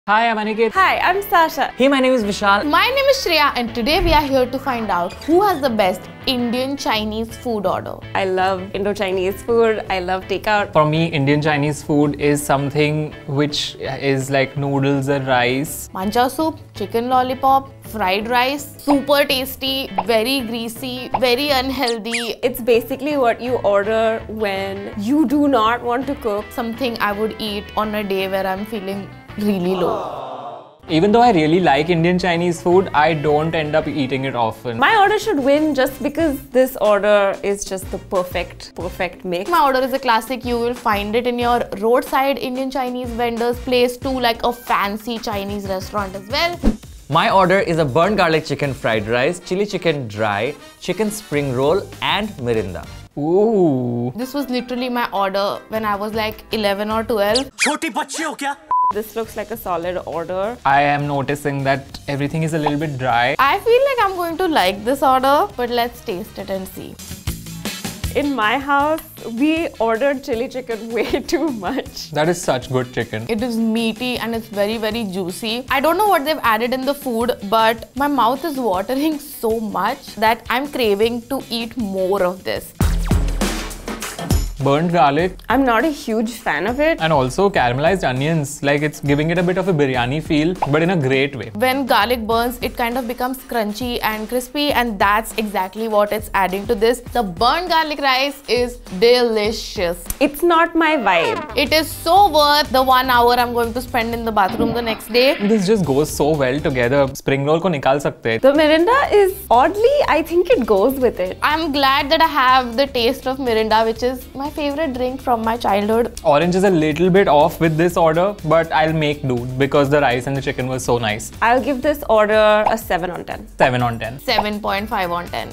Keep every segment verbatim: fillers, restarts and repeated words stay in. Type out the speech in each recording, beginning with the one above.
Hi, I'm Aniket. Hi, I'm Sasha. Hey, my name is Vishal. My name is Shreya and today we are here to find out who has the best Indian Chinese food order. I love Indo-Chinese food. I love takeout. For me, Indian Chinese food is something which is like noodles and rice. Mancha soup, chicken lollipop, fried rice, super tasty, very greasy, very unhealthy. It's basically what you order when you do not want to cook. Something I would eat on a day where I'm feeling really low. Even though I really like Indian Chinese food, I don't end up eating it often. My order should win just because this order is just the perfect, perfect mix. My order is a classic. You will find it in your roadside Indian Chinese vendor's place to like a fancy Chinese restaurant as well. My order is a burnt garlic chicken fried rice, chili chicken dry, chicken spring roll and mirinda. Ooh. This was literally my order when I was like eleven or twelve. Choti bachchi ho kya? This looks like a solid order. I am noticing that everything is a little bit dry. I feel like I'm going to like this order, but let's taste it and see. In my house, we ordered chili chicken way too much. That is such good chicken. It is meaty and it's very, very juicy. I don't know what they've added in the food, but my mouth is watering so much that I'm craving to eat more of this. Burnt garlic I'm not a huge fan of it. and also caramelized onions. Like it's giving it a bit of a biryani feel, but in a great way. When garlic burns, it kind of becomes crunchy and crispy, and that's exactly what it's adding to this. The burnt garlic rice is delicious. It's not my vibe. It is so worth the one hour I'm going to spend in the bathroom the next day. This just goes so well together. Spring roll ko nikal sakte hai. The mirinda is oddly, I think it goes with it. I'm glad that I have the taste of mirinda, which is my favorite drink from my childhood. Orange is a little bit off with this order, but I'll make do because the rice and the chicken was so nice. I'll give this order a seven on ten. seven on ten. seven point five on ten.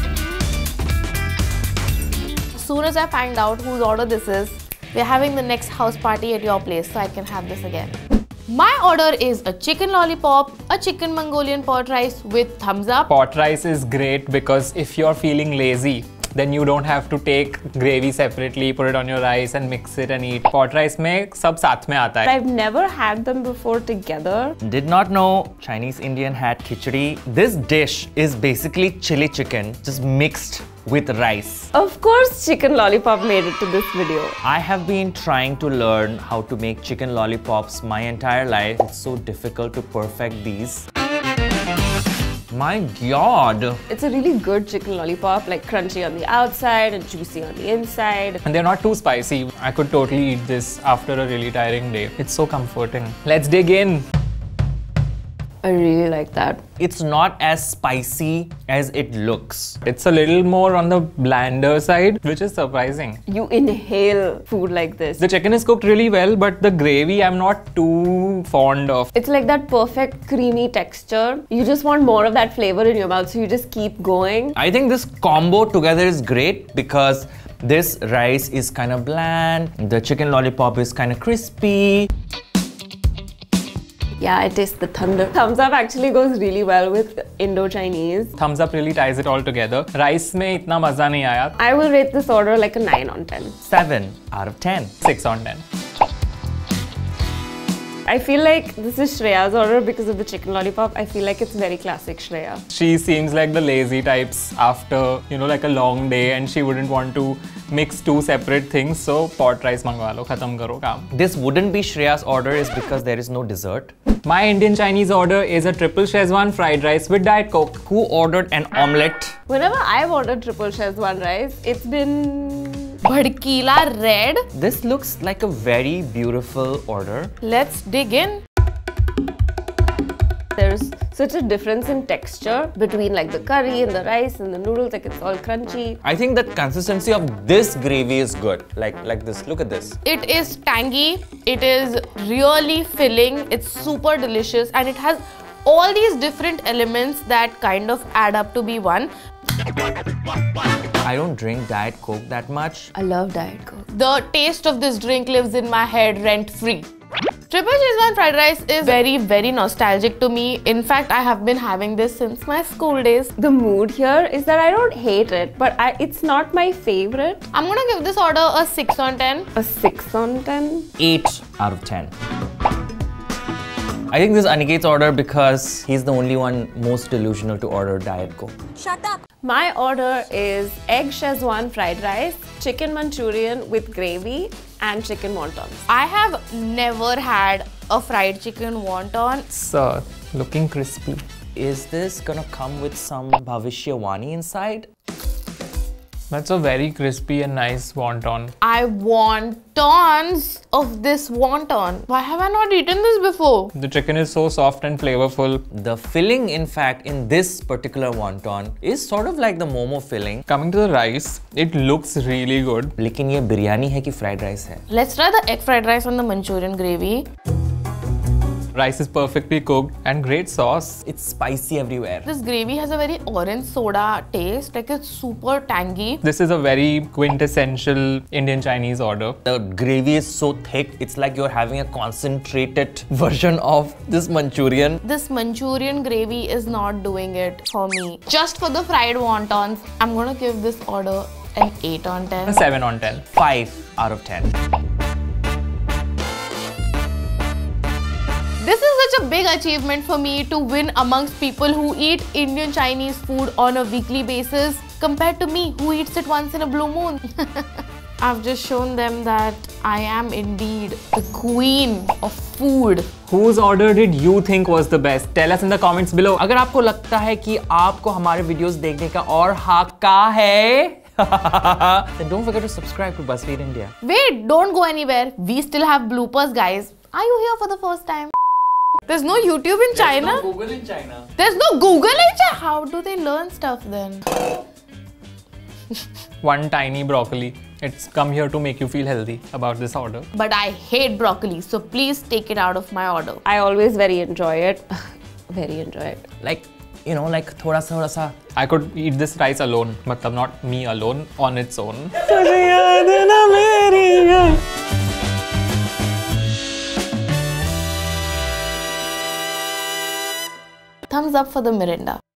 As soon as I find out whose order this is, we're having the next house party at your place so I can have this again. My order is a chicken lollipop, a chicken Mongolian pot rice with thumbs up. Pot rice is great because if you're feeling lazy, then you don't have to take gravy separately, put it on your rice and mix it and eat. Pot rice mein sab saath mein aata hai. I've never had them before together. Did not know Chinese Indian had khichdi. This dish is basically chili chicken just mixed with rice. Of course, chicken lollipop made it to this video. I have been trying to learn how to make chicken lollipops my entire life. It's so difficult to perfect these. My God! It's a really good chicken lollipop, like crunchy on the outside and juicy on the inside. And they're not too spicy. I could totally eat this after a really tiring day. It's so comforting. Let's dig in. I really like that. It's not as spicy as it looks. It's a little more on the blander side, which is surprising. You inhale food like this. The chicken is cooked really well, but the gravy I'm not too fond of. It's like that perfect creamy texture. You just want more of that flavor in your mouth, so you just keep going. I think this combo together is great because this rice is kind of bland, the chicken lollipop is kind of crispy. Yeah, I taste the thunder. Thumbs up actually goes really well with Indo-Chinese. Thumbs up really ties it all together. Rice mein itna maza nahi aaya. I will rate this order like a nine on ten. seven out of ten. six on ten. I feel like this is Shreya's order because of the chicken lollipop. I feel like it's very classic Shreya. She seems like the lazy types after, you know, like a long day, and she wouldn't want to mix two separate things. So pot rice mangwa lo, khatam karo kaam. This wouldn't be Shreya's order is because there is no dessert. My Indian Chinese order is a triple Szechuan fried rice with Diet Coke. Who ordered an omelette? Whenever I've ordered triple Szechuan rice, it's been Bhadkila red. This looks like a very beautiful order. Let's dig in. There's such a difference in texture between like the curry and the rice and the noodles, like it's all crunchy. I think the consistency of this gravy is good. Like, like this, look at this. It is tangy, it is really filling, it's super delicious, and it has all these different elements that kind of add up to be one. I don't drink Diet Coke that much. I love Diet Coke. The taste of this drink lives in my head rent-free. Triple Szechuan fried rice is very, very nostalgic to me. In fact, I have been having this since my school days. The mood here is that I don't hate it, but I, it's not my favorite. I'm gonna give this order a six on ten. A six on ten? eight out of ten. I think this is Aniket's order because he's the only one most delusional to order Diet Coke. Shut up! My order is egg Szechuan fried rice, chicken Manchurian with gravy, and chicken wontons. I have never had a fried chicken wonton. It's uh, looking crispy. Is this gonna come with some bhavishyawani inside? That's a very crispy and nice wonton. I want tons of this wonton. Why have I not eaten this before? The chicken is so soft and flavorful. The filling, in fact, in this particular wonton is sort of like the momo filling. Coming to the rice, it looks really good. लेकिन ये बिरयानी है कि fried rice है? Let's try the egg fried rice on the Manchurian gravy. Rice is perfectly cooked and great sauce. It's spicy everywhere. This gravy has a very orange soda taste, like it's super tangy. This is a very quintessential Indian Chinese order. The gravy is so thick, it's like you're having a concentrated version of this Manchurian. This Manchurian gravy is not doing it for me. Just for the fried wontons, I'm gonna give this order an eight on ten. A seven on ten. five out of ten. This is such a big achievement for me to win amongst people who eat Indian Chinese food on a weekly basis compared to me who eats it once in a blue moon. I've just shown them that I am indeed the queen of food. Whose order did you think was the best? Tell us in the comments below. अगर आपको लगता है कि आपको हमारे videos देखने का और हक्का है, then don't forget to subscribe to BuzzFeed India. Wait, don't go anywhere. We still have bloopers, guys. Are you here for the first time? There's no YouTube in China? There's no Google in China. There's no Google in China? How do they learn stuff then? One tiny broccoli. It's come here to make you feel healthy about this order. But I hate broccoli, so please take it out of my order. I always very enjoy it. Very enjoy it. Like, you know, like thoda sa thoda sa. I could eat this rice alone, matlab not me alone, on its own. Thumbs up for the Mirinda.